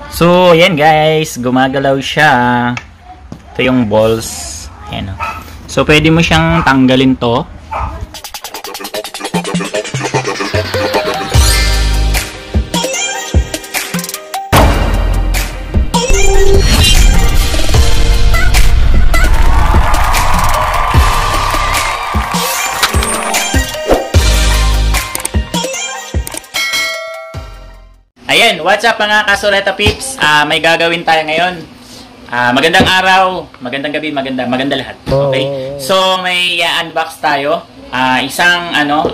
So, yan guys, gumagalaw siya. Ito yung balls. Ayan, oh. So, pwede mo siyang tanggalin to. Ayan, what's up mga kasuleta peeps? May gagawin tayo ngayon. Magandang araw, magandang gabi, maganda lahat. Okay? So, may unbox tayo. Isang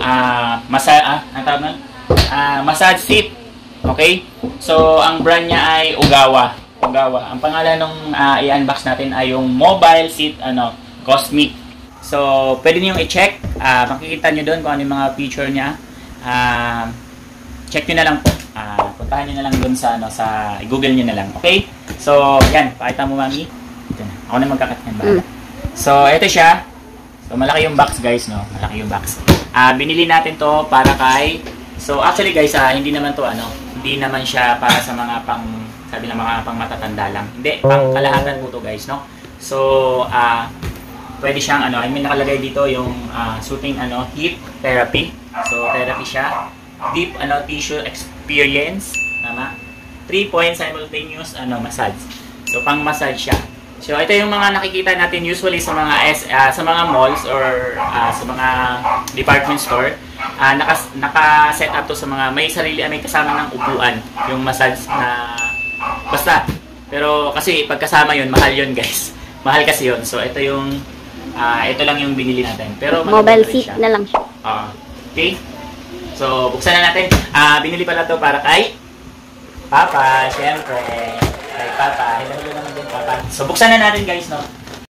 massage seat. Okay? So, ang brand niya ay Ogawa. Ang pangalan ng i-unbox natin ay yung mobile seat Cosmic. So, pwede niyo i-check. Makikita niyo doon kung ano yung mga feature niya. Check niyo na lang po. Puntahan nyo na lang dun sa, i-google nyo na lang. Okay? So, yan. Pakita mo, mami. Ito na. Ako na magkakat yan. So, ito siya. So, malaki yung box, guys, no? Malaki yung box. Binili natin to para kay... So, actually, guys, hindi naman to, hindi naman siya para sa mga sabi ng mga pang matatanda lang. Hindi, pang kalahatan po to, guys, no? So, pwede siyang, nakalagay dito yung soothing, heat therapy. So, therapy siya. Deep tissue experience, tama? 3-point simultaneous massage. So pang massage siya. So ito yung mga nakikita natin usually sa mga sa mga malls or sa mga department store. Naka-set up to sa mga may kasama ng upuan, yung massage na basta. Pero kasi pagkasama yun, mahal yun, guys. Mahal kasi yun. So ito yung ito lang yung binili natin. Pero mobile seat na lang siya. Okay? So, buksan na natin. Binili pala to para kay Papa, syempre. Kay Papa. Hello naman din, Papa. So, buksan na natin, guys, no?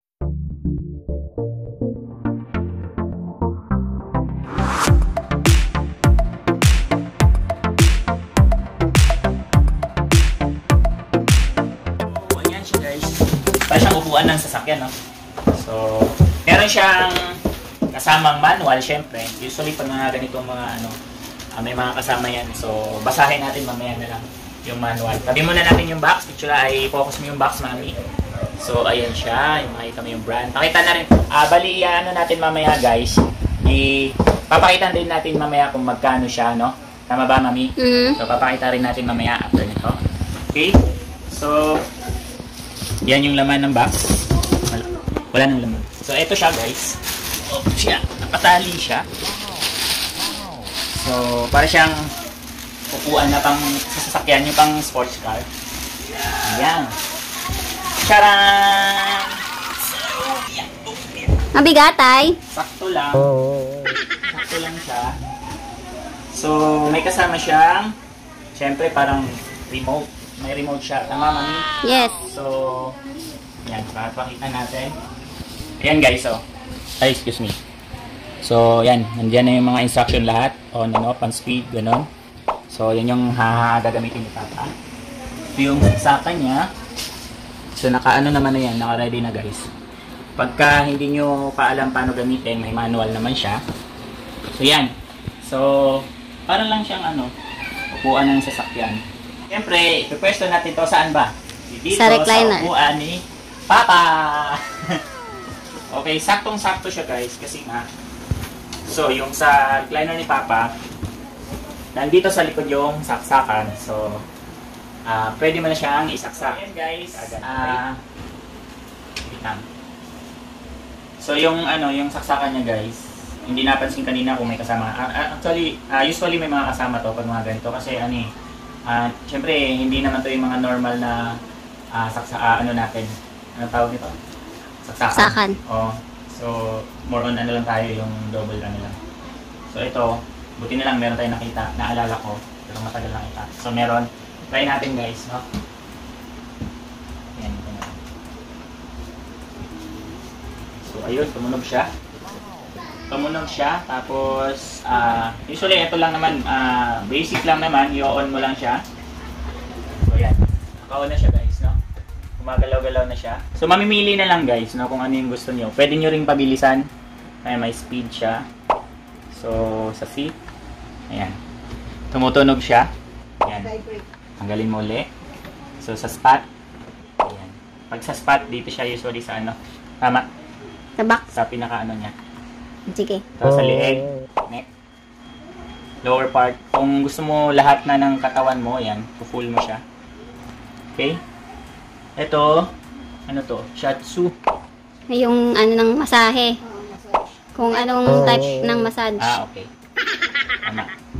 So, ayan siya, guys. Para siyang upuan ng sasakyan, no? So, meron siyang kasamang manual, syempre. Usually, pag mga ganitong mga, may mga kasama yan. So, basahin natin mamaya na lang yung manual. Tabi muna natin yung box. Picture ay focus mo yung box, mami. So, ayan siya. Yung makita mo yung brand. Pakita na rin. Bali, natin mamaya, guys. Papakita din natin mamaya kung magkano siya, no? Tama ba, mami? So, papakita rin natin mamaya after nito. Okay? So, yan yung laman ng box. Wala nang laman. So, ito siya, guys. Siya. Nakatali siya. So, para siyang upuan na pang sasakyan, yung pang sports car. Ayan. Charan! Mabigat, ay? Sakto lang. Sakto lang siya. So, may kasama siyang, syempre parang remote. May remote siya. Tama, mami? Yes. So, yan. Papakita natin. Ayan, guys, oh. Ay, excuse me. So, yan. Nandiyan na yung mga instruction lahat. On and off, on speed, gano'n. So, yan yung gagamitin ni Papa. Ito yung saksakan niya. So, naka-ano naman na yan. Naka-ready na, guys. Pagka hindi nyo pa alam paano gamitin, may manual naman siya. So, yan. So, parang lang siyang upuan ng sasakyan. Siyempre, ipipwesto natin to saan ba? Dito, sa recliner. Sa upuan ni Papa! Okay, saktong-sakto siya, guys. Kasi nga, so, yung sa recliner ni Papa, nandito sa likod yung saksakan. So, pwede mo na siyang isaksak. Ayan, guys. So, yung saksakan niya, guys, hindi napansin kanina kung may kasama. Actually, usually may mga kasama to pag mga ganito. Kasi, syempre, hindi naman to yung mga normal na natin. Anong tawag nito? Saksakan. Oh. So, more on lang tayo, yung double lang. So, ito, buti na lang meron tayong nakita, naalala ko, pero matagal nakita. So, meron, try natin, guys, no? Yan, ito na. So, ayun, tumunog siya. Tapos, usually, ito lang naman, basic lang naman, i-on mo lang siya. So, yan, naka-on na siya, guys, no? Gumagalaw-galaw na siya. So, mamimili na lang, guys, no, kung ano yung gusto nyo. Pwede nyo ring pabilisan. May speed siya. So, sa seat. Ayan. Tumutunog siya. Ayan. Tanggalin mo ulit. So, sa spot. Ayan. Pag sa spot, dito siya usually sa ano. Tama. Sa back. Sa pinaka ano niya. Sige. Tapos sa leeg. Neck. Lower part. Kung gusto mo lahat na ng katawan mo, ayan. Full mo siya. Okay? Ito. Ano to? Shiatsu. Yung ano ng masahe. Kung anong type ng massage. Ah, okay. Tama.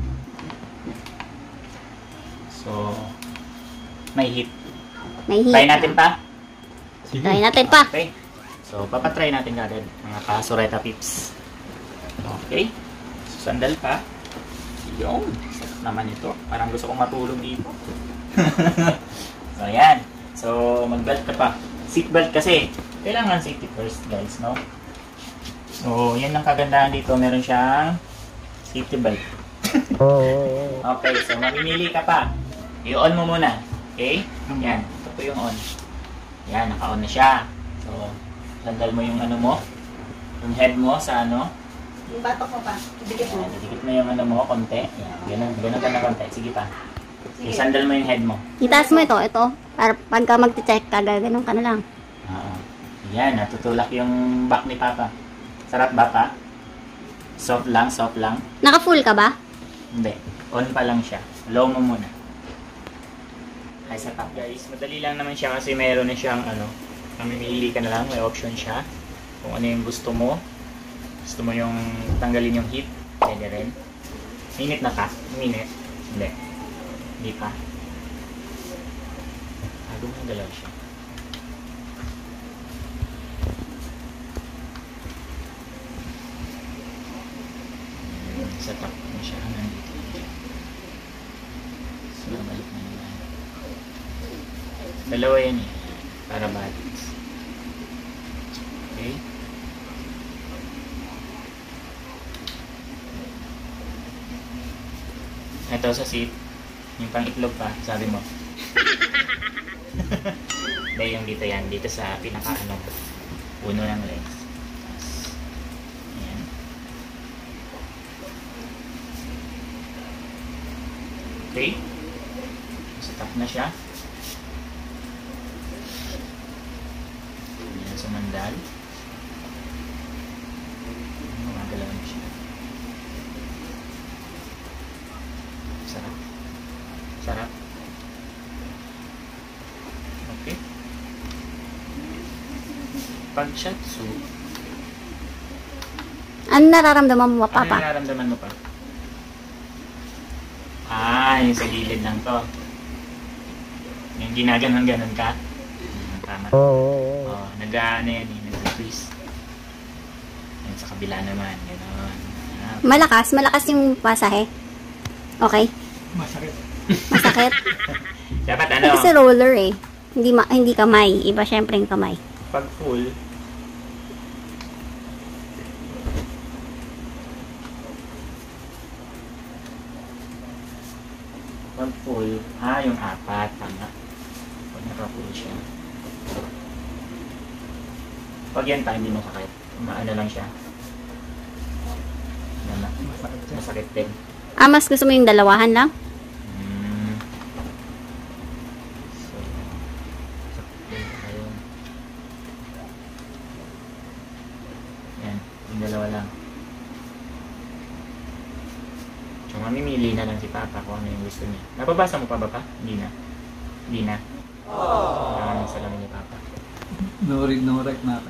So, may heat. May heat. Try natin pa. Try natin pa. Okay. So, papatry natin agad mga kasureta pips. Okay. So, sandal pa. Yung. Sarap naman ito. Parang gusto kong matulog dito. So, ayan. So, mag-belt ka pa. Seatbelt kasi. Kailangan safety first, guys, no? So, yan ang kagandahan dito. Meron siyang safety belt. Okay, so mamimili ka pa. I-on mo muna. Okay? Yan. Ito po yung on. Yan, naka-on na siya. So, sandal mo yung ano mo. Yung head mo sa ano. Yung batok mo pa. Dikit mo. Dikit mo yung ano mo, konti. Yan. Ganun ka na konti. Sige pa. Sandal mo yung head mo. Itaas mo ito. Para pagka mag-check ka, gaganon ka na lang. Oo. Yan, natutulak yung back ni Papa. Sarap ba pa? Soft lang, soft lang. Naka-full ka ba? Hindi. On pa lang siya. Low mo muna. Ay, sa top guys. Madali lang naman siya kasi meron na siyang ano. Mamimili ka na lang. May option siya. Kung ano yung gusto mo. Gusto mo yung tanggalin yung heat. Pwede rin. Minute na ka? Minute? Hindi. Hindi pa. Gumang galaw siya. Sa top mo siya. Nandito. So, balik na yan. Dalawa yan eh. Para bodies. Okay. Ito sa seat. Yung pang itlog pa. Sabi mo. Hindi, yung dito yan. Dito sa pinaka ano. Uno ng legs. Ayan. Okay. So, top na siya. Ayan, sumandal. Magalaw na siya. Sarap. Sarap. Okay. Pag shiatsu, Ano nararamdaman mo, ano Papa? nararamdaman mo pa? Ah, yung sa gilid lang to. Yung ginaganon-ganon ka. Tama. Oh, nag-ano yan eh, nag-freeze. Yan sa kabila naman, gano'n. Ah, Malakas yung pasahe. Okay? masakit. Masakit? Dapat ano, Kasi roller eh. Hindi kamay. Iba syempre yung kamay. pag full, yung apat, tama. Pag naka-full siya. Pag yan pa, hindi mo sakit. Maano lang siya. Masakit din. Mas gusto mo yung dalawahan lang? So, sakit din tayo. Yan, yung dalawa lang. So, mamimili na lang si Papa kung ano yung gusto niya. Napabasa mo pa ba pa? Hindi na. Hindi na. Kailangan sa lang ni Papa. No read, no write natin.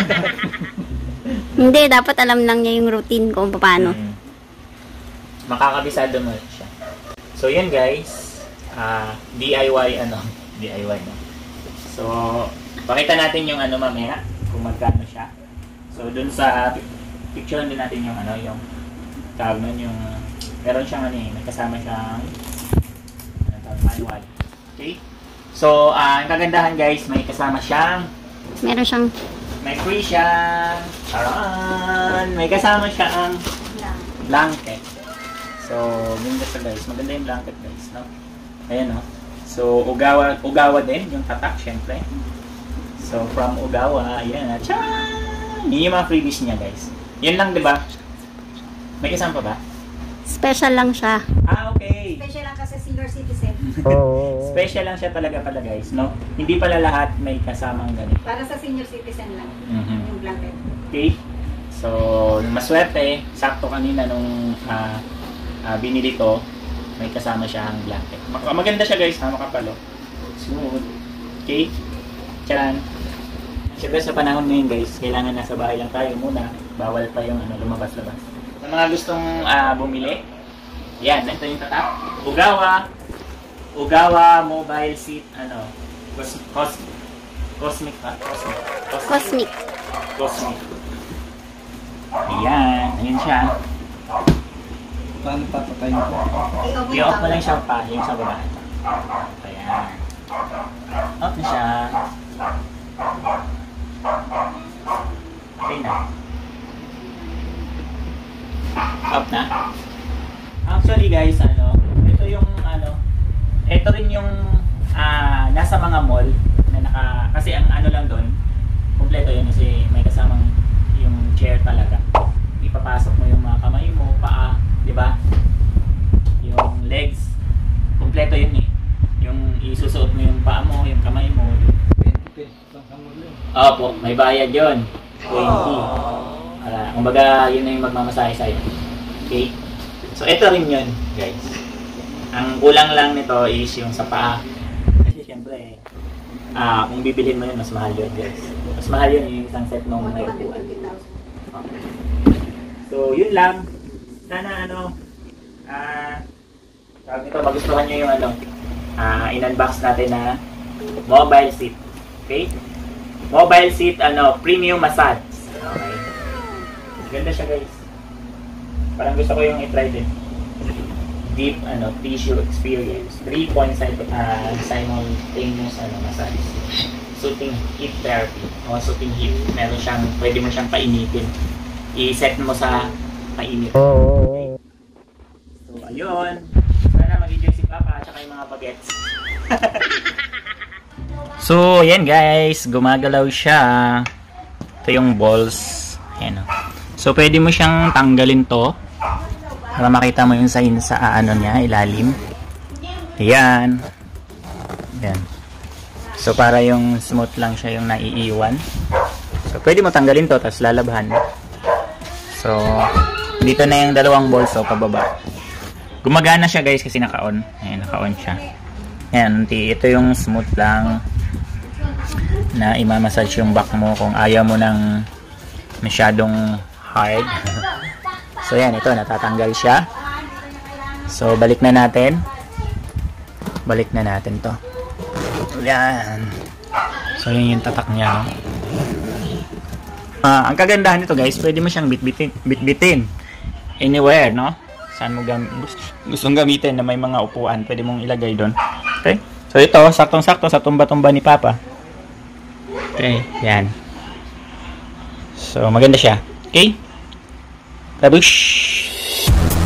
Hindi, dapat alam lang niya yung routine kung paano. Makakabisado mo siya. So, yun guys. DIY DIY no. So, pakita natin yung ano mamaya kung magkano siya. So, dun sa picture din natin yung ano, yung tawag nun, yung meron siyang ano may kasama siyang manual. Okay? So, ang kagandahan guys, may kasama siyang Meron siyang may free siyang charan! May kasama siyang blanket. So, ganda siya guys. Maganda yung blanket guys, no? Ayan, no? So, Ugawa din, yung tatak, syempre. So, from Ugawa, ayan, tchan! Yun yung mga freebies niya guys. Yun lang, di ba? May kasama pa ba? special lang siya. Ah, okay. Special lang kasi senior citizen. Special lang siya talaga pala guys, no? Hindi pala lahat may kasamang ganito. Para sa senior citizen lang. Mhm. Yung blanket. Okay? So, maswerte, sakto kanina nung binili ko, may kasama siya ang blanket. Maganda siya guys, makapalo. Smooth. Okay? Tiyan. Siyempre sa panahon ngayon guys, kailangan nasa bahay lang tayo muna. Bawal pa yung lumabas-labas. Sa mga gustong bumili, yan, ito yung tatak. Ugawa mobile seat, Cosmic. Ayan siya. Paano papatayin ko? I-off mo lang siya pa, yung sa baba. Ayan. Off na siya. Okay na. Off na. Actually guys, ito rin yung nasa mga mall na kasi ang lang doon, kompleto yun kasi may kasamang yung chair talaga. Ipapasok mo yung mga kamay mo, paa, di ba? Yung legs, kompleto yun eh. Yung isusuot mo yung paa mo, yung kamay mo. 20 pesos lang sa muli. Opo, may bayad yun. 20. Kumbaga, yun na yung magmamasahe sa'yo. Okay? So, ito rin yun, guys. Ang kulang lang nito is yung sa paa. Kasi syempre, kung bibilhin mo yun, mas mahal yun, guys. Mas mahal yun yung isang set nung may upuan. So, yun lang. Sana, tawag nito, magustuhan nyo yung in-unbox natin na mobile seat. Okay? Mobile seat, premium massage. Okay. Ganda siya, guys. Parang gusto ko yung i-try din. Deep, tissue experience. 3-point simultaneous, massage. Soothing heat therapy. O soothing heat. Meron siyang, pwede mo siyang painitin. I-set mo sa painit. Okay. So, ayun. Sana mag-enjoy si Papa at saka yung mga bagets. So, yan guys. Gumagalaw siya. Ito yung balls. Ayan o. So, pwede mo siyang tanggalin to. Para makita mo yung sign sa niya, ilalim. Ayan. Ayan. So, para yung smooth lang siya yung naiiwan. So, pwede mo tanggalin to, tapos lalabhan. So, dito na yung dalawang balls, so, pababa. Gumagana siya guys kasi naka-on. Ayan, naka-on siya. Ayan, ito yung smooth lang na imamassage yung back mo kung ayaw mo ng masyadong hard. So, yan, ito, natatanggal siya. So, balik na natin. Balik na natin to. Yan. So, yun yung tatak niya, no? Ang kagandahan nito, guys, pwede mo siyang bitbitin. Anywhere, no? Saan mo gustong gamitin na may mga upuan, pwede mong ilagay doon. Okay? So, ito, saktong-sakto sa tumba-tumba ni Papa. Okay, yan. So, maganda siya. Okay? Babush!